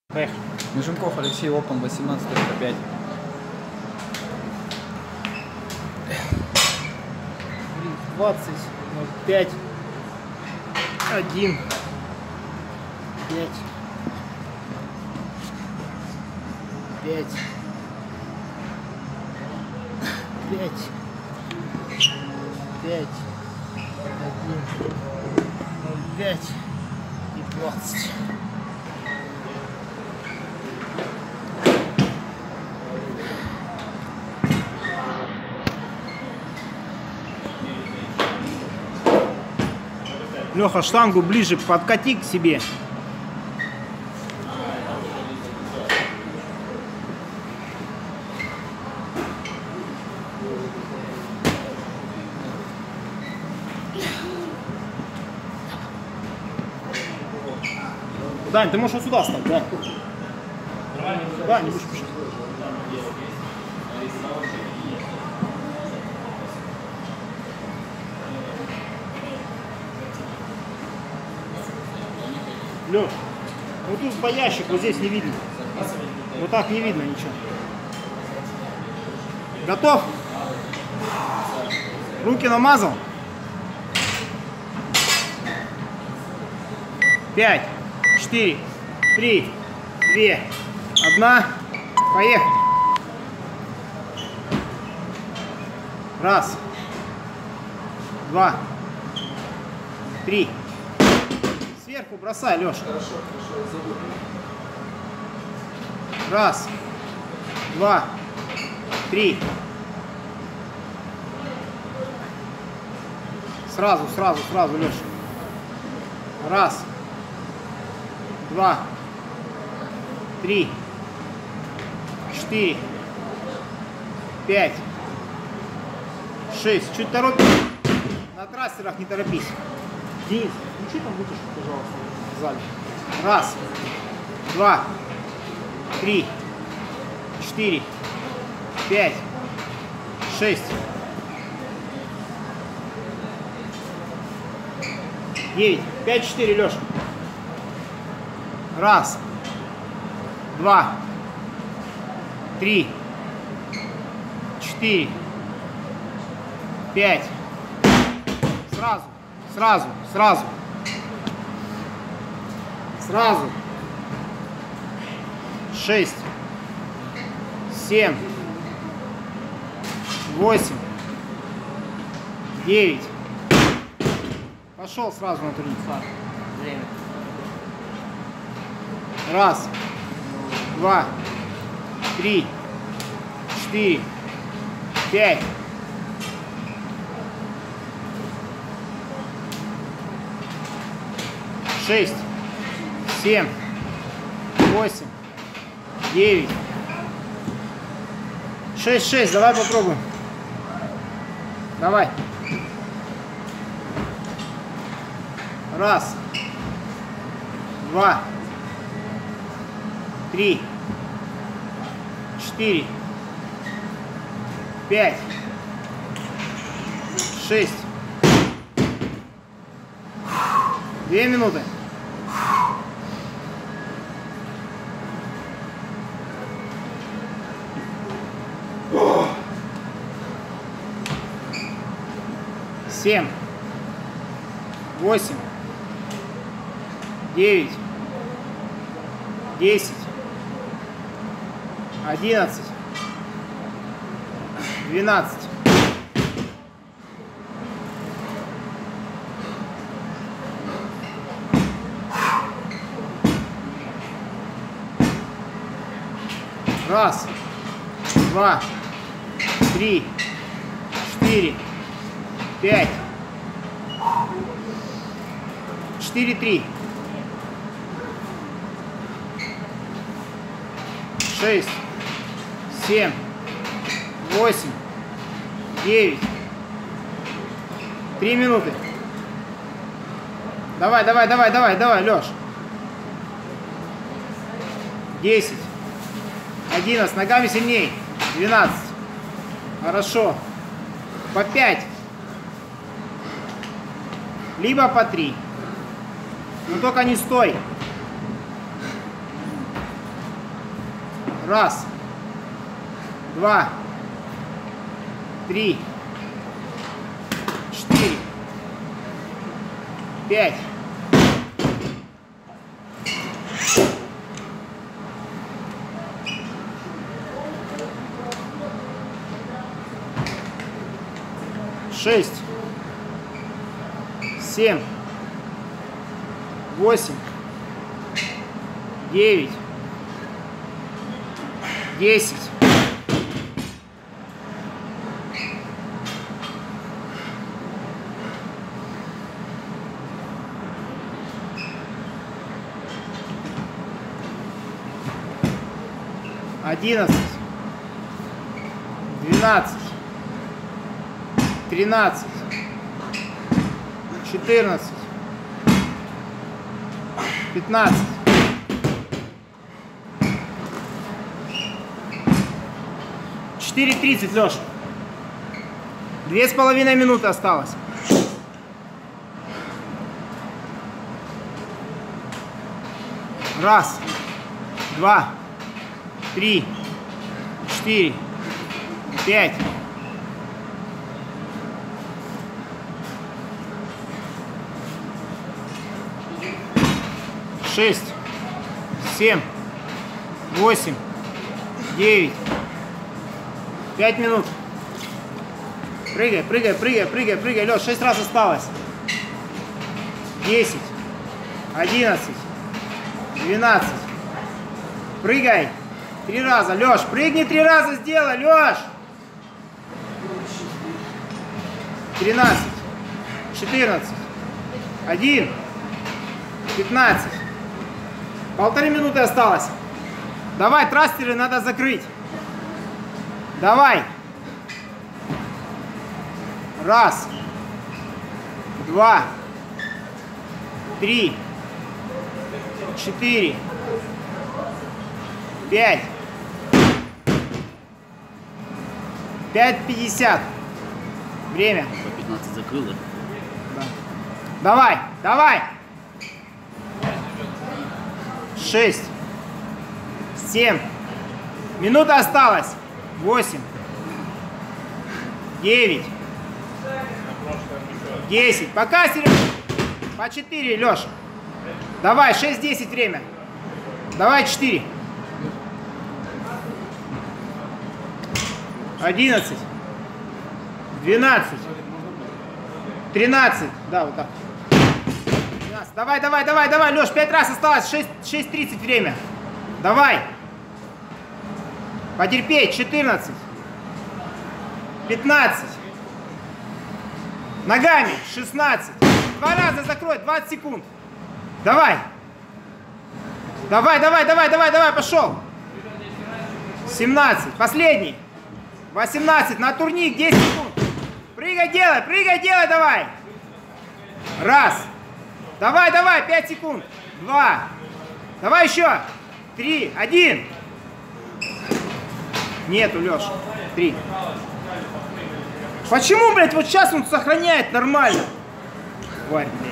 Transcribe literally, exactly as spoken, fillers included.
Поехали. Меженков Алексей, Open восемнадцать пять. двадцать ноль пять один пять пять пять пять один ноль пять и двадцать. Леха, штангу ближе подкати к себе. Дань, ты можешь вот сюда стать, да? Да, не будешь пишать. Лёш, вот тут по ящику, вот здесь не видно. Вот так не видно ничего. Готов? Руки намазал? Пять, четыре, три, две, одна. Поехали. Раз, два, три. Сверху бросай, Леша. Хорошо, хорошо, я забыл. Раз, два, три. Сразу, сразу, сразу, Леша. Раз, два, три, четыре, пять, шесть. Чуть торопись. На трассерах не торопись. Денис, включи там вытяжку, пожалуйста, в зале. Раз, два, три, четыре, пять, шесть, девять. Пять, четыре, Леша. Раз, два, три, четыре, пять. Сразу. Сразу, сразу, сразу. Шесть, семь, восемь, девять. Пошел сразу на турник. Время. Раз, два, три, четыре, пять. Шесть, семь, восемь, девять. Шесть, шесть. Давай попробуем. Давай. Раз, два, три, четыре, пять, шесть. Две минуты. Семь, восемь, девять, десять, одиннадцать, двенадцать. Раз, два, три, четыре, пять, четыре, три, шесть, семь, восемь, девять. Три минуты. Давай, давай, давай, давай, давай, Леш. Десять. Одиннадцать. Ногами сильней. Двенадцать. Хорошо. По пять. Либо по три. Но только не стой. Раз. Два. Три. Четыре. Пять. Шесть. Семь. Восемь. Девять. Десять. Одиннадцать. Двенадцать. Тринадцать. Четырнадцать. Пятнадцать. четыре тридцать, Леша. Две с половиной минуты осталось. Раз, два, три, четыре, пять. Шесть, семь, восемь, девять. Пять минут. Прыгай, прыгай, прыгай, прыгай, прыгай. Леш, шесть раз осталось. Десять, одиннадцать, двенадцать. Прыгай. Три раза. Леш, прыгни три раза, сделай, Леш. Тринадцать, четырнадцать, один, пятнадцать. Полторы минуты осталось. Давай, трастеры надо закрыть. Давай. Раз. Два. Три. Четыре. Пять. Пять пятьдесят. Время. По пятнадцать закрыл, да? Да. Давай, давай. Шесть. Семь. Минута осталась. Восемь. Девять. Десять. Пока, Серега. По четыре, Леша. Давай, шесть десять время. Давай, четыре. Одиннадцать. Двенадцать. Тринадцать. Да, вот так. тринадцать. Давай, давай, давай, давай, Леш, пять раз осталось. шесть тридцать время. Давай. Потерпеть. четырнадцать. пятнадцать. Ногами. шестнадцать. Два раза закрой. двадцать секунд. Давай. Давай, давай, давай, давай, давай, пошел. семнадцать. Последний. восемнадцать. На турник. десять секунд. Прыгай, делай, прыгай, делай, давай. Раз. Давай, давай, пять секунд. Два. Давай еще. Три. Один. Нету, Леша. Три. Почему, блядь, вот сейчас он сохраняет нормально? Тварь, блядь.